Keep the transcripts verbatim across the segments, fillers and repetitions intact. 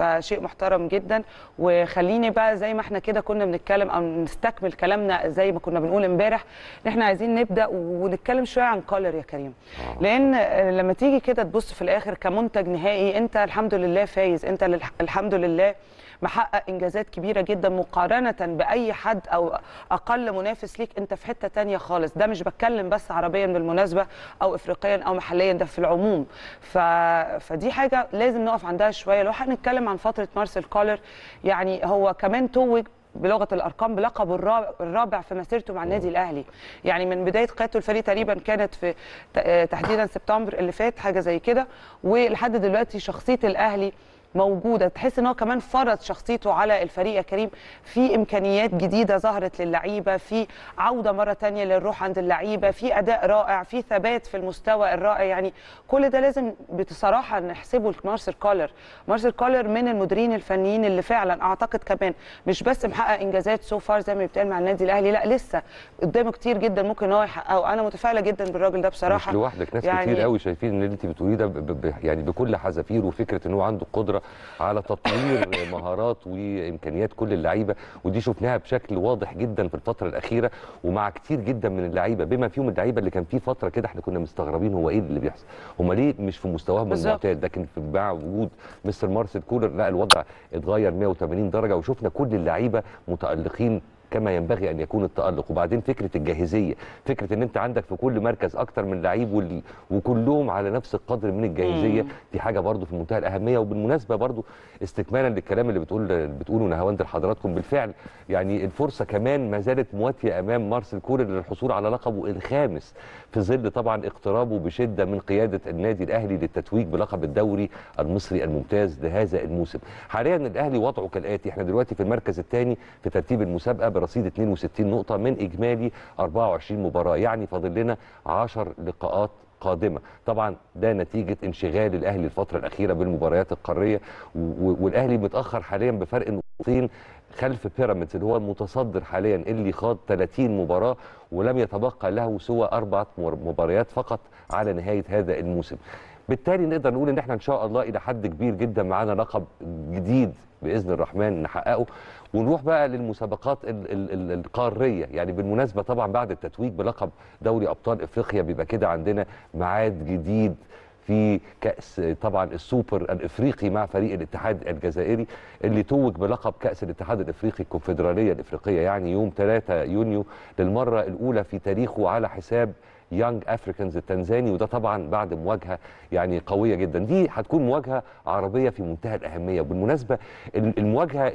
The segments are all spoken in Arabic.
فشيء محترم جدا. وخليني بقى زي ما احنا كده كنا بنتكلم او نستكمل كلامنا زي ما كنا بنقول امبارح، ان احنا عايزين نبدا ونتكلم شويه عن كولر يا كريم. لان لما تيجي كده تبص في الاخر كمنتج نهائي، انت الحمد لله فايز، انت الحمد لله محقق انجازات كبيره جدا مقارنه باي حد او اقل منافس ليك، انت في حته ثانيه خالص. ده مش بتكلم بس عربيا بالمناسبه او افريقيا او محليا، ده في العموم. ف... فدي حاجه لازم نقف عندها شويه. لو هنتكلم عن فتره مارسيل كولر، يعني هو كمان توج بلغه الارقام بلقب الرابع في مسيرته مع النادي الاهلي. يعني من بدايه قيادته الفريق تقريبا كانت في تحديدا سبتمبر اللي فات حاجه زي كده، ولحد دلوقتي شخصيه الاهلي موجوده. تحس ان هو كمان فرض شخصيته على الفريق يا كريم، في امكانيات جديده ظهرت للعيبه، في عوده مره ثانيه للروح عند اللعيبه، في اداء رائع، في ثبات في المستوى الرائع. يعني كل ده لازم بصراحه نحسبه لمارسيل كولر. مارسيل كولر من المديرين الفنيين اللي فعلا اعتقد كمان مش بس محقق انجازات سو فار زي ما بيتقال مع النادي الاهلي، لا لسه قدامه كتير جدا ممكن ان هو يحققه. انا متفائله جدا بالراجل ده بصراحه. مش لوحدك، ناس يعني كتير قوي شايفين ان اللي انت بتقوليه ده يعني بكل حذافير، وفكره ان هو عنده قدره على تطوير مهارات وامكانيات كل اللعيبه، ودي شفناها بشكل واضح جدا في الفتره الاخيره ومع كتير جدا من اللعيبه، بما فيهم اللعيبه اللي كان في فتره كده احنا كنا مستغربين هو ايه اللي بيحصل، هم ليه مش في مستواهم المعتاد، لكن مع وجود مستر مارسيل كولر لا الوضع اتغير مية وتمانين درجه، وشفنا كل اللعيبه متالقين كما ينبغي ان يكون التالق. وبعدين فكره الجاهزيه، فكره ان انت عندك في كل مركز اكتر من لعيب وكلهم على نفس القدر من الجاهزيه، دي حاجه برضو في منتهى الاهميه. وبالمناسبه برضو استكمالا للكلام اللي بتقول بتقوله نهاوند لحضراتكم، بالفعل يعني الفرصه كمان ما زالت مواتيه امام مارسيل كولر للحصول على لقبه الخامس، في ظل طبعا اقترابه بشده من قياده النادي الاهلي للتتويج بلقب الدوري المصري الممتاز لهذا الموسم. حاليا الاهلي وضعه كالاتي، احنا دلوقتي في المركز الثاني في ترتيب المسابقه برصيد اتنين وستين نقطه من اجمالي اربعة وعشرين مباراه، يعني فاضل لنا عشر لقاءات قادمه. طبعا ده نتيجه انشغال الاهلي الفتره الاخيره بالمباريات القاريه، والاهلي متاخر حاليا بفرق نقطتين خلف بيراميدز اللي هو المتصدر حاليا اللي خاض ثلاثين مباراه ولم يتبقى له سوى اربع مباريات فقط على نهايه هذا الموسم. بالتالي نقدر نقول ان احنا ان شاء الله الى حد كبير جدا معانا لقب جديد باذن الرحمن نحققه. ونروح بقى للمسابقات ال ال ال القاريه. يعني بالمناسبه طبعا بعد التتويج بلقب دوري ابطال افريقيا بيبقى كده عندنا ميعاد جديد في كأس طبعا السوبر الافريقي مع فريق الاتحاد الجزائري اللي توج بلقب كأس الاتحاد الافريقي الكونفدراليه الافريقيه، يعني يوم ثلاثة يونيو للمره الاولى في تاريخه على حساب يانج افريكانز التنزاني، وده طبعا بعد مواجهه يعني قويه جدا. دي هتكون مواجهه عربيه في منتهى الاهميه. وبالمناسبه المواجهه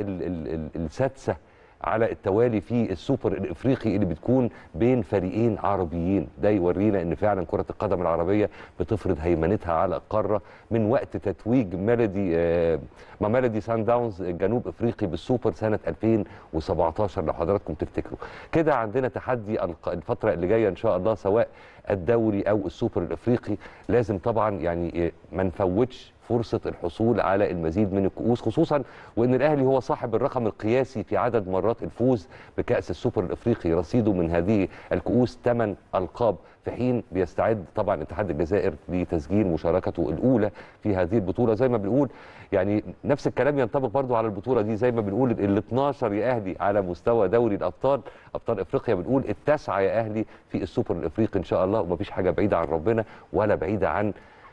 السادسه على التوالي في السوبر الافريقي اللي بتكون بين فريقين عربيين، ده يورينا ان فعلا كره القدم العربيه بتفرض هيمنتها على القاره من وقت تتويج ميلودي آه ما ميلودي سان داونز الجنوب افريقي بالسوبر سنه ألفين وسبعتاشر لو حضراتكم تفتكروا. كده عندنا تحدي الفتره اللي جايه ان شاء الله، سواء الدوري او السوبر الافريقي. لازم طبعا يعني ما نفوتش فرصه الحصول على المزيد من الكؤوس، خصوصا وان الاهلي هو صاحب الرقم القياسي في عدد مرات الفوز بكاس السوبر الافريقي، رصيده من هذه الكؤوس ثمان القاب، في حين بيستعد طبعا اتحاد الجزائر لتسجيل مشاركته الاولى في هذه البطوله. زي ما بنقول يعني نفس الكلام ينطبق برضو على البطوله دي، زي ما بنقول ال اتناشر يا اهلي على مستوى دوري الابطال ابطال افريقيا، بنقول التاسعه يا اهلي في السوبر الافريقي ان شاء الله. ومفيش حاجه بعيده عن ربنا ولا بعيده عن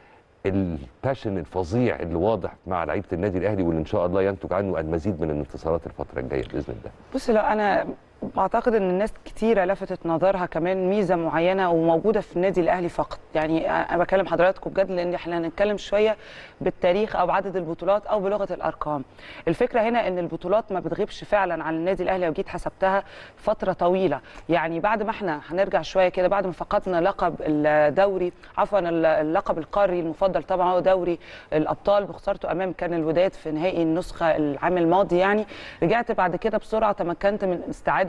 الباشن الفظيع اللي واضح مع لعيبه النادي الاهلي، واللي ان شاء الله ينتج عنه المزيد من الانتصارات الفتره الجايه باذن الله. بص، لو انا اعتقد ان الناس كتيره لفتت نظرها كمان ميزه معينه وموجوده في النادي الاهلي فقط. يعني انا بكلم حضراتكم بجد لان احنا هنتكلم شويه بالتاريخ او بعدد البطولات او بلغه الارقام. الفكره هنا ان البطولات ما بتغيبش فعلا عن النادي الاهلي، لو جيت حسبتها فتره طويله. يعني بعد ما احنا هنرجع شويه كده، بعد ما فقدنا لقب الدوري عفوا اللقب القاري المفضل طبعا هو دوري الابطال بخسارته امام كان الوداد في نهائي النسخه العام الماضي، يعني رجعت بعد كده بسرعه تمكنت من استعاده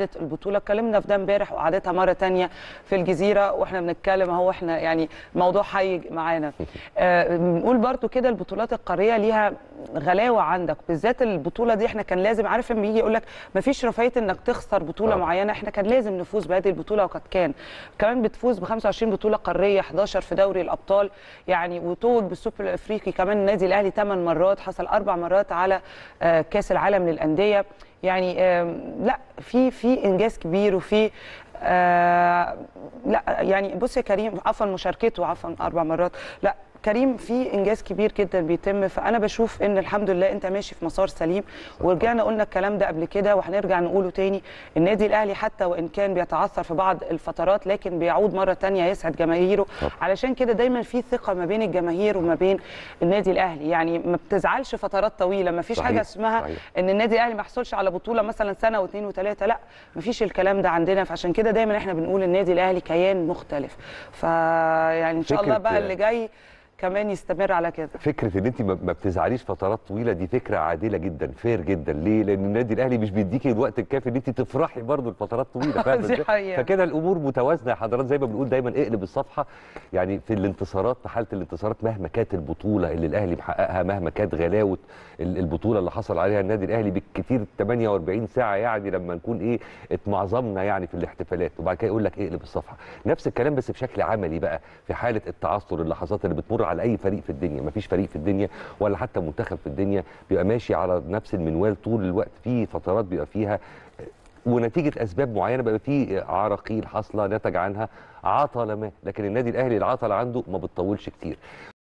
اعاده البطوله. اتكلمنا في ده امبارح واعادتها مره ثانيه في الجزيره، واحنا بنتكلم اهو احنا يعني الموضوع حي معانا. آه بنقول برضو كده البطولات القاريه ليها غلاوه عندك، بالذات البطوله دي احنا كان لازم، عارف لما يجي يقول لك ما فيش رفاهيه انك تخسر بطوله آه. معينه، احنا كان لازم نفوز بهذه البطوله وقد كان. كمان بتفوز ب خمسة وعشرين بطوله قاريه، احداشر في دوري الابطال يعني، وتوج بالسوبر الافريقي كمان النادي الاهلي ثمان مرات، حصل اربع مرات على آه كاس العالم للانديه. يعني آه لا في في انجاز كبير وفي آه لا يعني بص يا كريم، عفوا مشاركته عفوا اربع مرات، لا كريم في انجاز كبير جدا بيتم. فانا بشوف ان الحمد لله انت ماشي في مسار سليم، ورجعنا قلنا الكلام ده قبل كده وهنرجع نقوله تاني. النادي الاهلي حتى وان كان بيتعثر في بعض الفترات لكن بيعود مره تانية يسعد جماهيره. علشان كده دايما في ثقه ما بين الجماهير وما بين النادي الاهلي، يعني ما بتزعلش فترات طويله، ما فيش حاجه اسمها صحيح. ان النادي الاهلي ما يحصلش على بطوله مثلا سنه واثنين وثلاثه، لا ما فيش الكلام ده عندنا. فعشان كده دايما احنا بنقول النادي الاهلي كيان مختلف، فيعني ان شاء الله بقى اللي جاي كمان يستمر على كده. فكره ان انت ما بتزعليش فترات طويله دي فكره عادله جدا، فير جدا. ليه؟ لان النادي الاهلي مش بيديكي الوقت الكافي ان انت تفرحي برضه لفترات طويله، فاهمه ازاي؟ فكده الامور متوازنه يا حضرات، زي ما بنقول دايما اقلب الصفحه. يعني في الانتصارات، في حاله الانتصارات مهما كانت البطوله اللي الاهلي محققها، مهما كانت غلاوه البطوله اللي حصل عليها النادي الاهلي، بالكثير ثمانية وأربعين ساعه يعني لما نكون ايه اتمعظمنا يعني في الاحتفالات، وبعد كده يقول لك اقلب الصفحه. نفس الكلام بس بشكل عملي بقى في حاله التعثر، اللحظات اللي بتمر على اي فريق في الدنيا. مفيش فريق في الدنيا ولا حتى منتخب في الدنيا بيبقى ماشي على نفس المنوال طول الوقت. في فترات بيبقى فيها ونتيجه اسباب معينه بيبقى في عراقيل حاصله نتج عنها عطله ما، لكن النادي الاهلي العطله عنده ما بتطولش كتير.